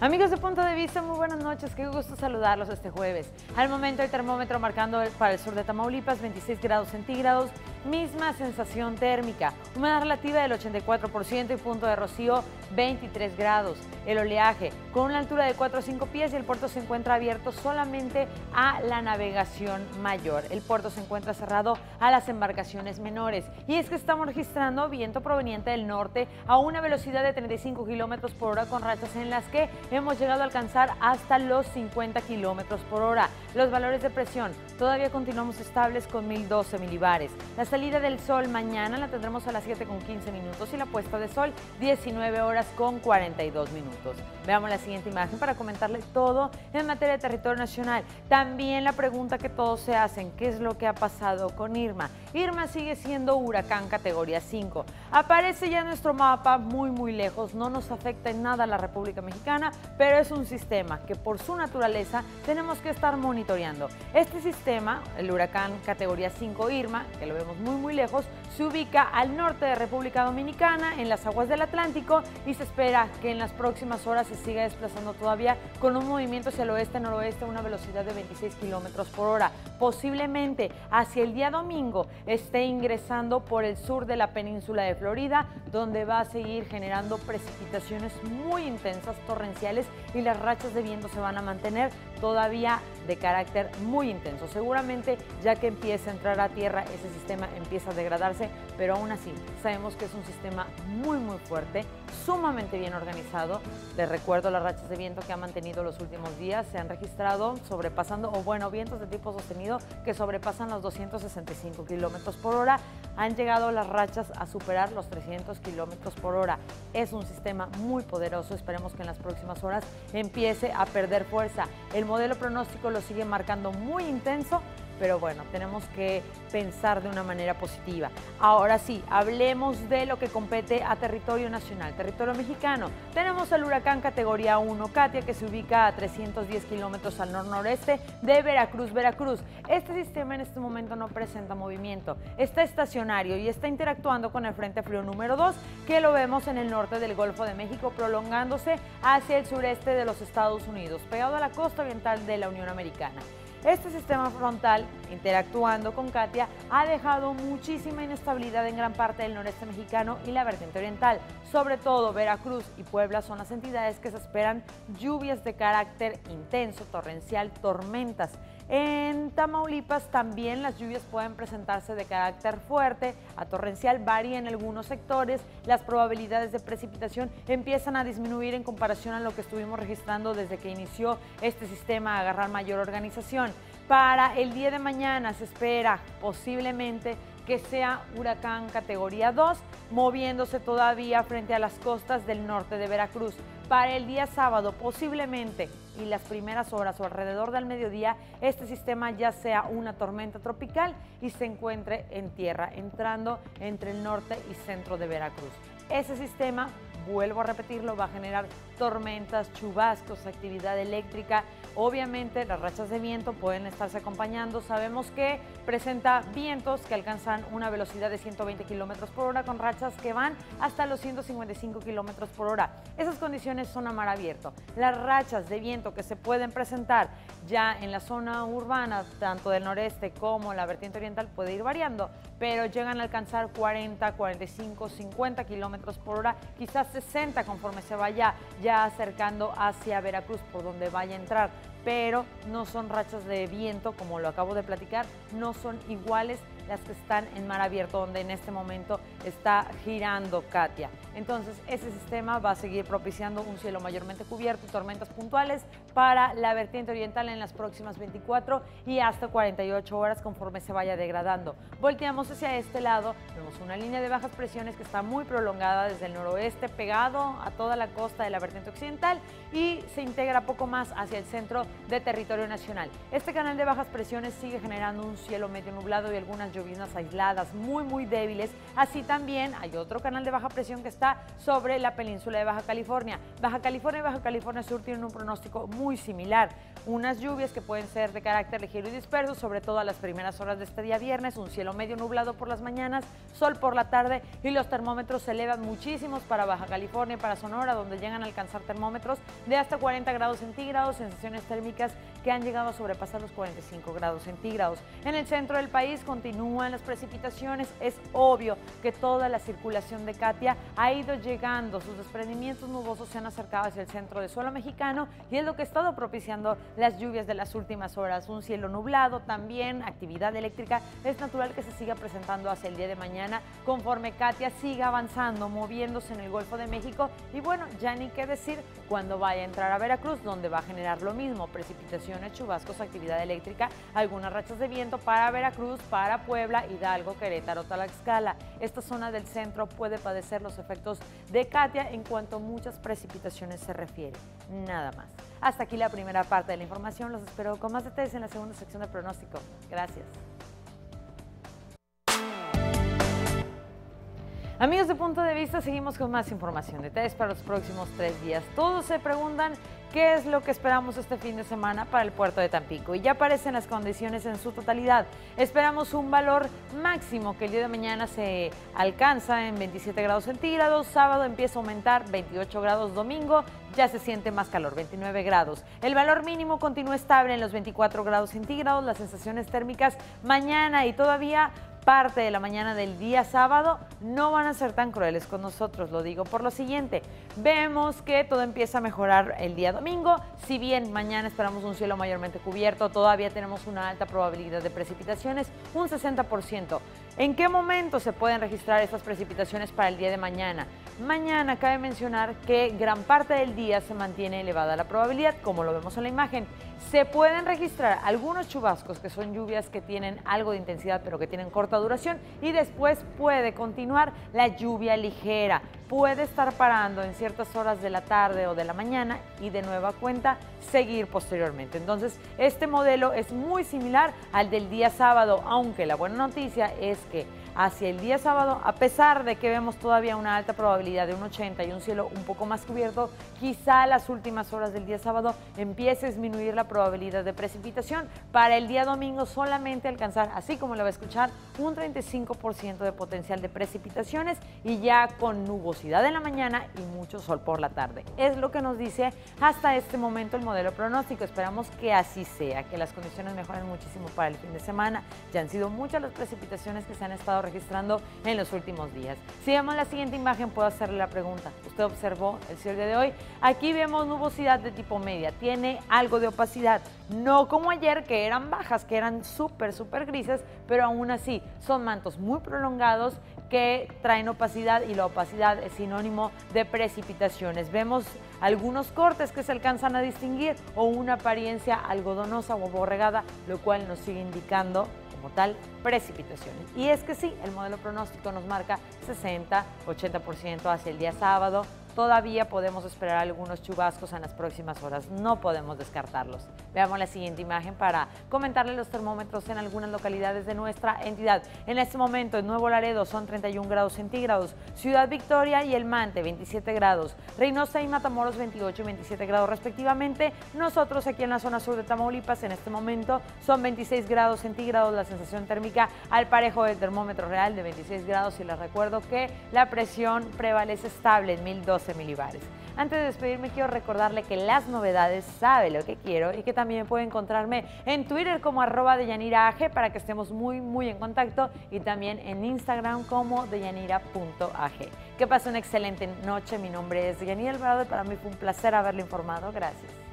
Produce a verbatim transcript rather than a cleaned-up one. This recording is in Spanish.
Amigos de Punto de Vista, muy buenas noches, qué gusto saludarlos este jueves. Al momento el termómetro marcando para el sur de Tamaulipas veintiséis grados centígrados, misma sensación térmica, humedad relativa del ochenta y cuatro por ciento y punto de rocío veintitrés grados. El oleaje con una altura de cuatro a cinco pies y el puerto se encuentra abierto solamente a la navegación mayor. El puerto se encuentra cerrado a las embarcaciones menores. Y es que estamos registrando viento proveniente del norte a una velocidad de treinta y cinco kilómetros por hora con rachas en las que hemos llegado a alcanzar hasta los cincuenta kilómetros por hora. Los valores de presión todavía continuamos estables con mil doce milibares. La salida del sol mañana la tendremos a las siete con quince minutos y la puesta de sol diecinueve horas con cuarenta y dos minutos. Veamos la siguiente imagen para comentarles todo en materia de territorio nacional. También la pregunta que todos se hacen, ¿qué es lo que ha pasado con Irma? Irma sigue siendo huracán categoría cinco. Aparece ya en nuestro mapa muy muy lejos, no nos afecta en nada a la República Mexicana, pero es un sistema que por su naturaleza tenemos que estar monitoreando. Este sistema, el huracán categoría cinco Irma, que lo vemos muy muy lejos, se ubica al norte de República Dominicana, en las aguas del Atlántico, y se espera que en las próximas horas se siga desplazando todavía con un movimiento hacia el oeste-noroeste a una velocidad de veintiséis kilómetros por hora. Posiblemente hacia el día domingo esté ingresando por el sur de la península de Florida, donde va a seguir generando precipitaciones muy intensas, torrenciales, y las rachas de viento se van a mantener todavía de carácter muy intenso. Seguramente ya que empieza a entrar a tierra, ese sistema empieza a degradarse, pero aún así sabemos que es un sistema muy muy fuerte, sumamente bien organizado. Les recuerdo las rachas de viento que ha mantenido los últimos días, se han registrado sobrepasando, o bueno, vientos de tipo sostenido que sobrepasan los doscientos sesenta y cinco kilómetros por hora. Han llegado las rachas a superar los trescientos kilómetros por hora. Es un sistema muy poderoso, esperemos que en las próximas horas empiece a perder fuerza. El modelo pronóstico lo sigue marcando muy intenso, pero bueno, tenemos que pensar de una manera positiva. Ahora sí, hablemos de lo que compete a territorio nacional, territorio mexicano. Tenemos el huracán categoría uno Katia, que se ubica a trescientos diez kilómetros al nor-noreste de Veracruz, Veracruz. Este sistema en este momento no presenta movimiento, está estacionario y está interactuando con el frente frío número dos, que lo vemos en el norte del Golfo de México, prolongándose hacia el sureste de los Estados Unidos, pegado a la costa oriental de la Unión Americana. Este sistema frontal, interactuando con Katia, ha dejado muchísima inestabilidad en gran parte del noreste mexicano y la vertiente oriental. Sobre todo Veracruz y Puebla son las entidades que se esperan lluvias de carácter intenso, torrencial, tormentas. En Tamaulipas también las lluvias pueden presentarse de carácter fuerte a torrencial, varía en algunos sectores. Las probabilidades de precipitación empiezan a disminuir en comparación a lo que estuvimos registrando desde que inició este sistema a agarrar mayor organización. Para el día de mañana se espera posiblemente que sea huracán categoría dos, moviéndose todavía frente a las costas del norte de Veracruz. Para el día sábado, posiblemente, y las primeras horas o alrededor del mediodía, este sistema ya sea una tormenta tropical y se encuentre en tierra, entrando entre el norte y centro de Veracruz. Ese sistema, vuelvo a repetirlo, va a generar tormentas, chubascos, actividad eléctrica. Obviamente las rachas de viento pueden estarse acompañando. Sabemos que presenta vientos que alcanzan una velocidad de ciento veinte kilómetros por hora con rachas que van hasta los ciento cincuenta y cinco kilómetros por hora. Esas condiciones son a mar abierto. Las rachas de viento que se pueden presentar ya en la zona urbana, tanto del noreste como la vertiente oriental, puede ir variando, pero llegan a alcanzar cuarenta, cuarenta y cinco, cincuenta kilómetros por hora, quizás sesenta conforme se vaya ya acercando hacia Veracruz, por donde vaya a entrar. Pero no son rachas de viento, como lo acabo de platicar, no son iguales las que están en mar abierto, donde en este momento está girando Katia. Entonces, ese sistema va a seguir propiciando un cielo mayormente cubierto y tormentas puntuales para la vertiente oriental en las próximas veinticuatro y hasta cuarenta y ocho horas conforme se vaya degradando. Volteamos hacia este lado, vemos una línea de bajas presiones que está muy prolongada desde el noroeste, pegado a toda la costa de la vertiente occidental, y se integra poco más hacia el centro de territorio nacional. Este canal de bajas presiones sigue generando un cielo medio nublado y algunas lloviznas aisladas muy muy débiles. Así también hay otro canal de baja presión que está sobre la península de Baja California. Baja California y Baja California Sur tienen un pronóstico muy similar. Unas lluvias que pueden ser de carácter ligero y disperso, sobre todo a las primeras horas de este día viernes, un cielo medio nublado por las mañanas, sol por la tarde y los termómetros se elevan muchísimos para Baja California y para Sonora, donde llegan a alcanzar termómetros de hasta cuarenta grados centígrados, sensaciones térmicas que han llegado a sobrepasar los cuarenta y cinco grados centígrados. En el centro del país continúan las precipitaciones. Es obvio que toda la circulación de Katia ha ido llegando, sus desprendimientos nubosos se han acercado hacia el centro del suelo mexicano y es lo que ha estado propiciando las lluvias de las últimas horas. Un cielo nublado, también actividad eléctrica. Es natural que se siga presentando hacia el día de mañana conforme Katia siga avanzando, moviéndose en el Golfo de México y bueno, ya ni qué decir cuando vaya a entrar a Veracruz, donde va a generar lo mismo, precipitaciones, chubascos, actividad eléctrica, algunas rachas de viento para Veracruz, para Puebla, Hidalgo, Querétaro, Tlaxcala. Esta zona del centro puede padecer los efectos de Katia en cuanto a muchas precipitaciones se refiere. Nada más. Hasta aquí la primera parte de la información. Los espero con más detalles en la segunda sección de pronóstico. Gracias. Amigos de Punto de Vista, seguimos con más información, detalles para los próximos tres días. Todos se preguntan qué es lo que esperamos este fin de semana para el puerto de Tampico y ya aparecen las condiciones en su totalidad. Esperamos un valor máximo que el día de mañana se alcanza en veintisiete grados centígrados, sábado empieza a aumentar veintiocho grados, domingo ya se siente más calor, veintinueve grados. El valor mínimo continúa estable en los veinticuatro grados centígrados, las sensaciones térmicas mañana y todavía parte de la mañana del día sábado no van a ser tan crueles con nosotros, lo digo por lo siguiente. Vemos que todo empieza a mejorar el día domingo, si bien mañana esperamos un cielo mayormente cubierto, todavía tenemos una alta probabilidad de precipitaciones, un sesenta por ciento. ¿En qué momento se pueden registrar estas precipitaciones para el día de mañana? Mañana cabe mencionar que gran parte del día se mantiene elevada la probabilidad, como lo vemos en la imagen. Se pueden registrar algunos chubascos, que son lluvias que tienen algo de intensidad pero que tienen corta duración, y después puede continuar la lluvia ligera. Puede estar parando en ciertas horas de la tarde o de la mañana y de nueva cuenta seguir posteriormente. Entonces, este modelo es muy similar al del día sábado, aunque la buena noticia es que hacia el día sábado, a pesar de que vemos todavía una alta probabilidad de un ochenta y un cielo un poco más cubierto, quizá las últimas horas del día sábado empiece a disminuir la probabilidad de precipitación. Para el día domingo solamente alcanzar, así como lo va a escuchar, un treinta y cinco por ciento de potencial de precipitaciones y ya con nubosidad en la mañana y mucho sol por la tarde. Es lo que nos dice hasta este momento el modelo pronóstico. Esperamos que así sea, que las condiciones mejoren muchísimo para el fin de semana. Ya han sido muchas las precipitaciones que se han estado registrando en los últimos días. Si vemos la siguiente imagen, puedo hacerle la pregunta. ¿Usted observó el cielo de hoy? Aquí vemos nubosidad de tipo media, tiene algo de opacidad, no como ayer que eran bajas, que eran súper, súper grises, pero aún así son mantos muy prolongados que traen opacidad y la opacidad es sinónimo de precipitaciones. Vemos algunos cortes que se alcanzan a distinguir o una apariencia algodonosa o borregada, lo cual nos sigue indicando como tal precipitaciones. Y es que sí, el modelo pronóstico nos marca sesenta, ochenta por ciento hacia el día sábado. Todavía podemos esperar algunos chubascos en las próximas horas, no podemos descartarlos. Veamos la siguiente imagen para comentarle los termómetros en algunas localidades de nuestra entidad. En este momento en Nuevo Laredo son treinta y un grados centígrados, Ciudad Victoria y El Mante veintisiete grados, Reynosa y Matamoros veintiocho y veintisiete grados respectivamente. Nosotros aquí en la zona sur de Tamaulipas en este momento son veintiséis grados centígrados, la sensación térmica al parejo del termómetro real de veintiséis grados y les recuerdo que la presión prevalece estable en mil doce milibares. Antes de despedirme quiero recordarle que las novedades sabe lo que quiero y que también puede encontrarme en Twitter como arroba Deyanira A G para que estemos muy muy en contacto y también en Instagram como deyanira punto a g. Que pase una excelente noche, mi nombre es Deyanira Alvarado y para mí fue un placer haberle informado. Gracias.